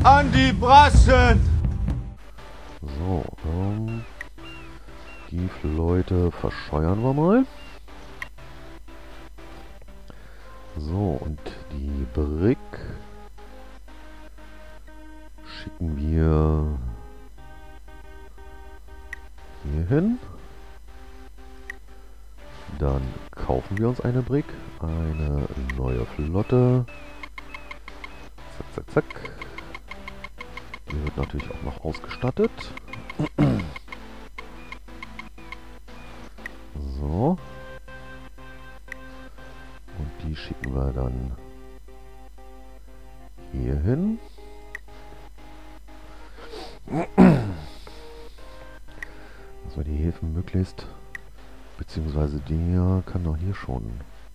An die Brassen! So, die Leute verscheuern wir mal. So, und die Brick schicken wir hier hin. Dann kaufen wir uns eine Brick, eine neue Flotte. Zack, zack, zack. Die wird natürlich auch noch ausgestattet. So. Und die schicken wir dann hier hin. Dass wir die Häfen möglichst, beziehungsweise der kann doch hier schon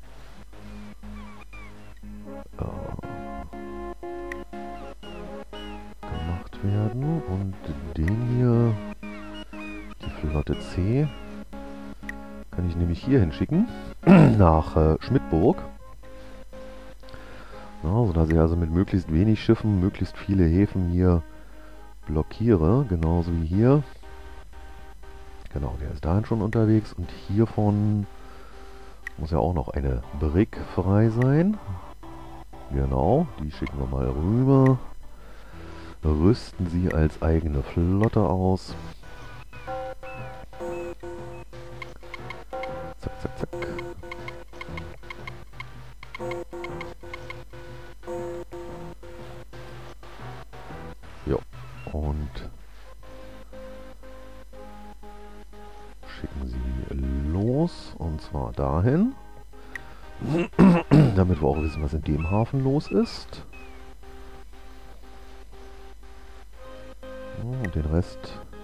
gemacht werden. Und den hier, die Flotte C, kann ich nämlich hier hinschicken, nach Schmidtburg. Ja, sodass ich also mit möglichst wenig Schiffen möglichst viele Häfen hier blockiere, genauso wie hier. Genau, der ist dahin schon unterwegs und hiervon muss ja auch noch eine Brick frei sein. Genau, die schicken wir mal rüber. Rüsten sie als eigene Flotte aus. Zack, zack, zack. Jo, und schicken sie los, und zwar dahin, damit wir auch wissen, was in dem Hafen los ist. Und den Rest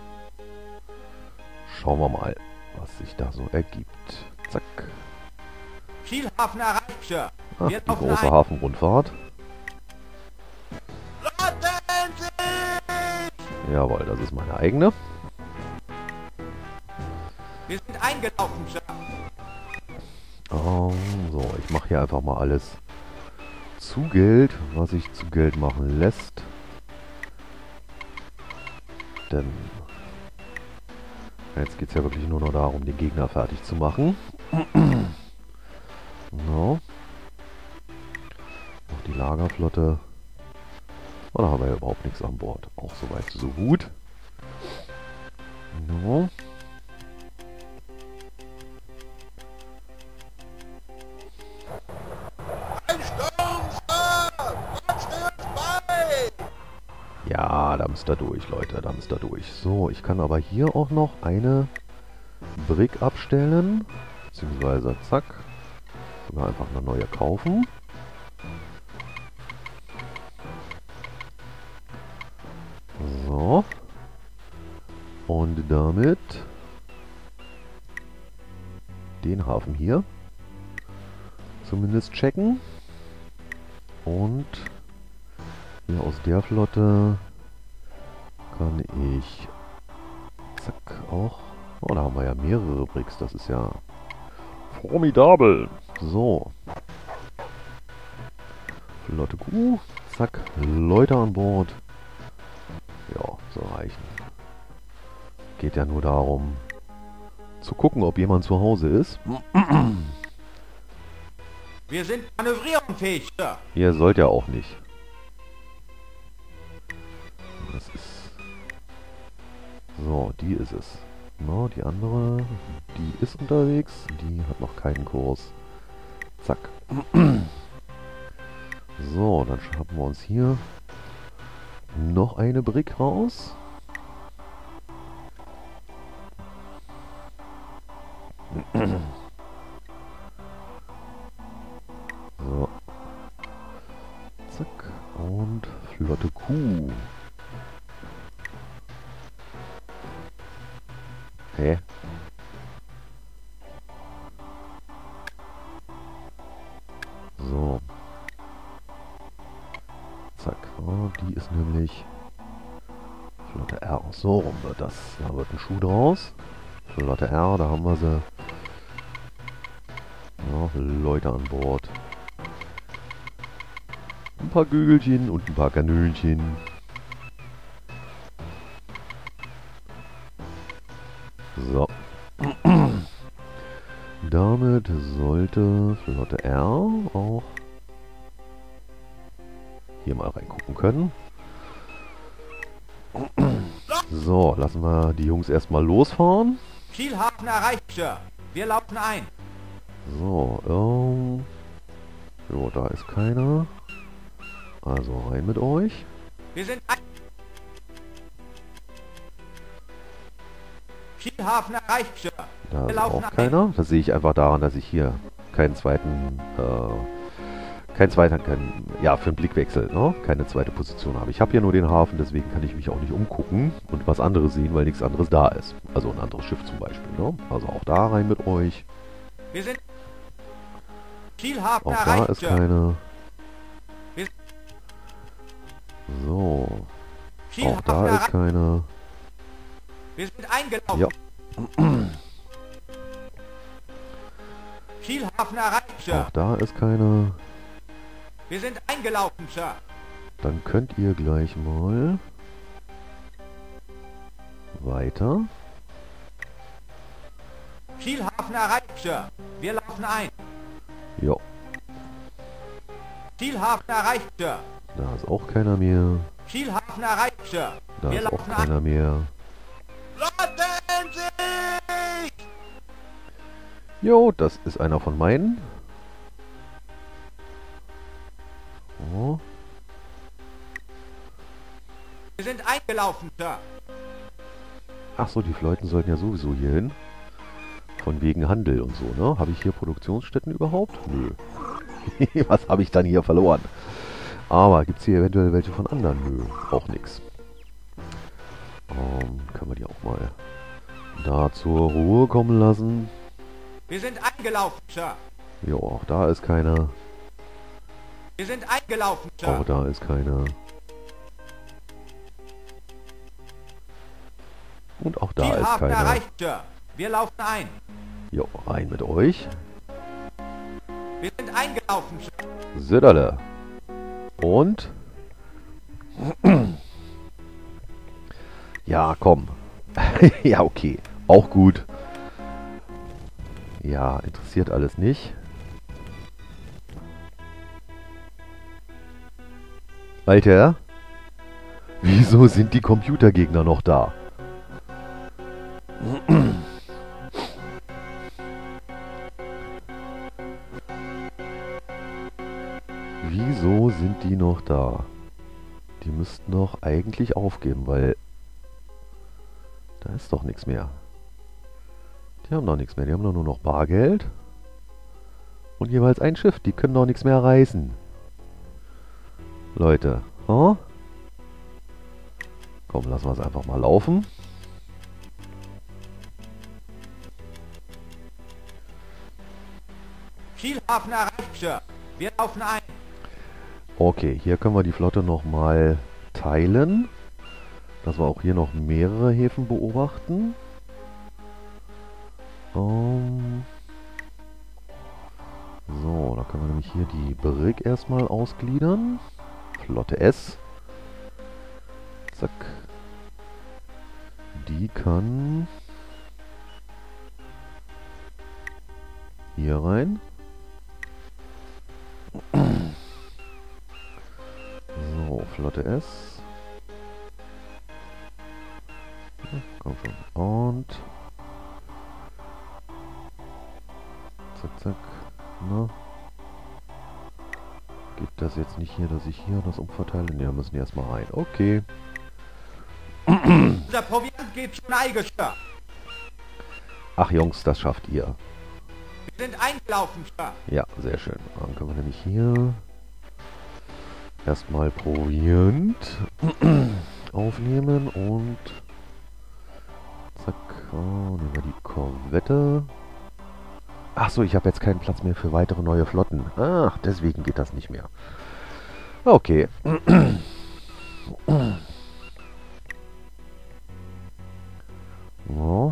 schauen wir mal, was sich da so ergibt. Zack. Kielhafen erreicht, Sir. Ach, die große Hafenrundfahrt. Jawohl, das ist meine eigene. Wir sind eingelaufen, Sir. So, ich mache hier einfach mal alles zu Geld, was sich zu Geld machen lässt. Denn jetzt geht es ja wirklich nur noch darum, den Gegner fertig zu machen. No. Noch die Lagerflotte. Oh, da haben wir ja überhaupt nichts an Bord. Auch soweit so gut. No. Ja, da müsst ihr durch, Leute, da müsst ihr durch. So, ich kann aber hier auch noch eine Brick abstellen. Beziehungsweise, zack, sogar einfach eine neue kaufen. So. Und damit den Hafen hier zumindest checken. Und hier aus der Flotte kann ich, zack, auch, oh, da haben wir ja mehrere Bricks, das ist ja formidabel. So, Flotte Q, zack, Leute an Bord. Ja, so reichen. Geht ja nur darum, zu gucken, ob jemand zu Hause ist. Wir sind manövrierungsfähig, Sir. Ihr sollt ja auch nicht. Das ist... So, die ist es. No, die andere, die ist unterwegs. Die hat noch keinen Kurs. Zack. So, dann haben wir uns hier noch eine Brick raus. So. Zack. Und Flotte Q. Hä? So. Zack. Oh, die ist nämlich Flotte R. So rum wird das. Da wird ein Schuh draus. Flotte R, da haben wir sie. Ja, Leute an Bord. Ein paar Gügelchen und ein paar Kanönchen. könnte Flotte R auch hier mal reingucken können. So, lassen wir die Jungs erstmal losfahren. Kielhafen erreicht, Sir. Wir laufen ein. So, jo, da ist keiner. Also rein mit euch. Wir sind ein. Kielhafen erreicht, Sir. Da Wir ist laufen auch ein. keiner. Das sehe ich einfach daran, dass ich hier keinen zweiten, ja, für einen Blickwechsel, ne? Keine zweite Position habe. Ich habe hier nur den Hafen, deswegen kann ich mich auch nicht umgucken und was anderes sehen, weil nichts anderes da ist. Also ein anderes Schiff zum Beispiel, ne? Also auch da rein mit euch. Wir sind. Kielhafen Auch da erreicht, ist Sir. keine. Wir- So, auch Kielhafen da ist erreicht. keine. Wir sind eingelaufen. Ja, Kielhafen erreicht, Sir. auch da ist keine. Wir sind eingelaufen, Sir. Dann könnt ihr gleich mal weiter. Kielhafen erreicht, Sir. Wir laufen ein. Ja, Kielhafen erreicht, Sir. da ist auch keiner mehr. Kielhafen erreicht, Sir. Da Wir ist auch laufen ein. keiner mehr. Rotten sich! Jo, das ist einer von meinen. Oh, Wir sind eingelaufen, Sir. ach so, die Fleuten sollten ja sowieso hier hin. Von wegen Handel und so, ne? Habe ich hier Produktionsstätten überhaupt? Nö. Was habe ich dann hier verloren? Aber gibt es hier eventuell welche von anderen? Nö, auch nichts. Können wir die auch mal da zur Ruhe kommen lassen? Wir sind eingelaufen, Sir. Jo, auch da ist keiner. Wir sind eingelaufen, Sir. Auch da ist keiner. Und auch da ist Kielhafen keiner. erreicht, Sir. Wir laufen ein. Jo, rein mit euch. Wir sind eingelaufen, Sir. Söderle. Und? Ja, komm. Ja, okay. Auch gut. Ja, interessiert alles nicht. Alter, wieso sind die Computergegner noch da? Wieso sind die noch da? Die müssten doch eigentlich aufgeben, weil da ist doch nichts mehr. Die haben doch nichts mehr. Die haben doch nur noch Bargeld. Und jeweils ein Schiff. Die können doch nichts mehr reißen. Leute. Huh? Komm, lassen wir es einfach mal laufen. Kielhafen erreicht, Sir. Wir laufen ein. Okay, hier können wir die Flotte nochmal teilen. Dass wir auch hier noch mehrere Häfen beobachten. So, da können wir nämlich hier die Brig erstmal ausgliedern. Flotte S. Zack. Die kann hier rein. So, Flotte S. Ja, komm schon. Und zack, zack. Na. Gibt das jetzt nicht hier, dass ich hier das umverteile? Ne, wir müssen erstmal rein. Okay. Unser Proviant geht schon Neige, Sir. Ach Jungs, das schafft ihr. Wir sind eingelaufen, Sir. Ja, sehr schön. Dann können wir nämlich hier erstmal Proviant aufnehmen und zack, nehmen wir die Korvette. Ach so, ich habe jetzt keinen Platz mehr für weitere neue Flotten. Ach, deswegen geht das nicht mehr. Okay. So.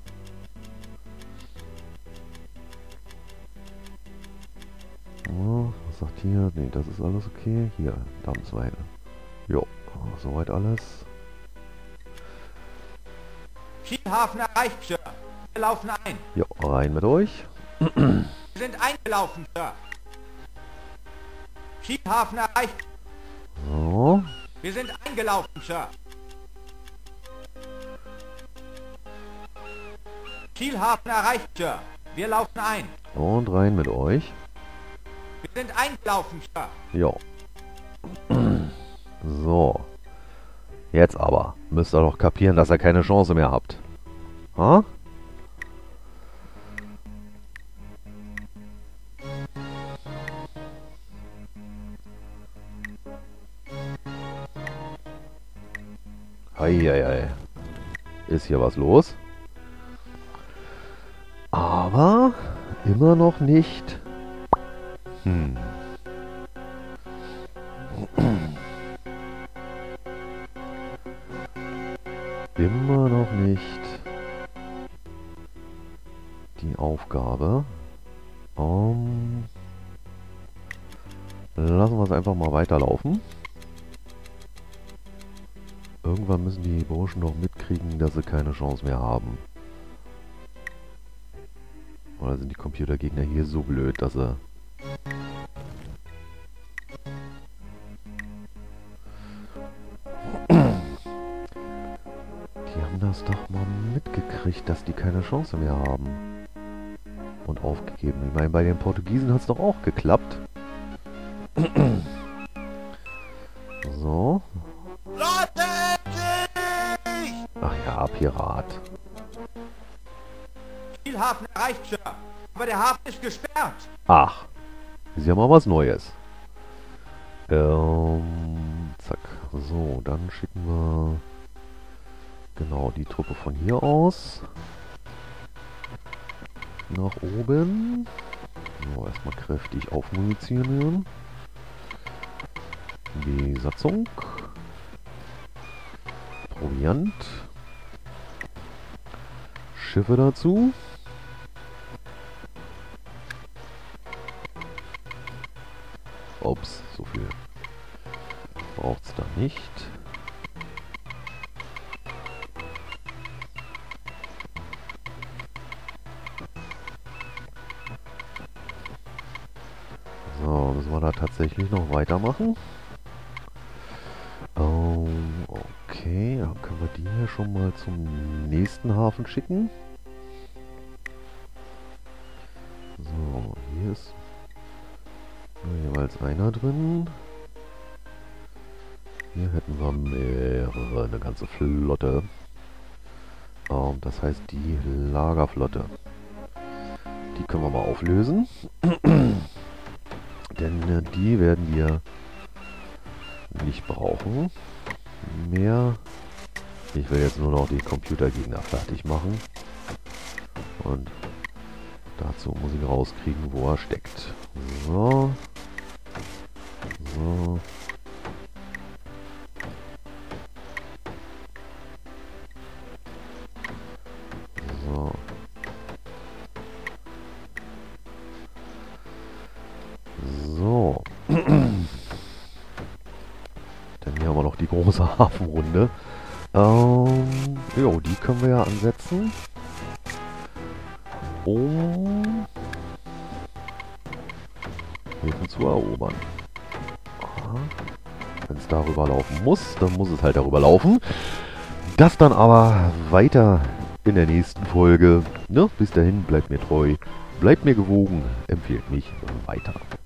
So, was sagt hier? Ne, das ist alles okay. Hier, da müssen wir hin. Jo, soweit alles. Kielhafen erreicht, Sir. Wir laufen ein. Jo, rein mit euch. Wir sind eingelaufen, Sir. Kielhafen erreicht. So. Wir sind eingelaufen, Sir. Kielhafen erreicht, Sir. Wir laufen ein. Und rein mit euch. Wir sind eingelaufen, Sir. Jo. So. Jetzt aber. Müsst ihr doch kapieren, dass ihr keine Chance mehr habt. Ha? Eieiei. Ist hier was los? Aber immer noch nicht. Immer noch nicht die Aufgabe. Lassen wir es einfach mal weiterlaufen. Irgendwann müssen die Burschen noch mitkriegen, dass sie keine Chance mehr haben. Oder sind die Computergegner hier so blöd, dass sie... Die haben das doch mal mitgekriegt, dass die keine Chance mehr haben. Und aufgegeben. Ich meine, bei den Portugiesen hat es doch auch geklappt. So. Ach ja, Pirat. Kielhafen erreicht, Sir. Aber der Hafen ist gesperrt. Ach, ist ja mal was Neues. Zack. So, dann schicken wir genau die Truppe von hier aus nach oben. So, erstmal kräftig aufmunitionieren. Besatzung. Proviant. Schiffe dazu. Ups, so viel braucht es da nicht. So, müssen wir da tatsächlich noch weitermachen. Okay, dann können wir die hier schon mal zum nächsten Hafen schicken. So, hier ist nur jeweils einer drin. Hier hätten wir mehrere, eine ganze Flotte. Das heißt die Lagerflotte. Die können wir mal auflösen. Denn die werden wir nicht brauchen. Mehr. Ich will jetzt nur noch die Computergegner fertig machen. Und dazu muss ich rauskriegen, wo er steckt. So. So. So. So. Dann hier haben wir noch die große Hafenrunde. Jo, die können wir ja ansetzen. Um Häfen zu erobern. Wenn es darüber laufen muss, dann muss es halt darüber laufen. Das dann aber weiter in der nächsten Folge. Ne? Bis dahin, bleibt mir treu, bleibt mir gewogen, empfehlt mich weiter.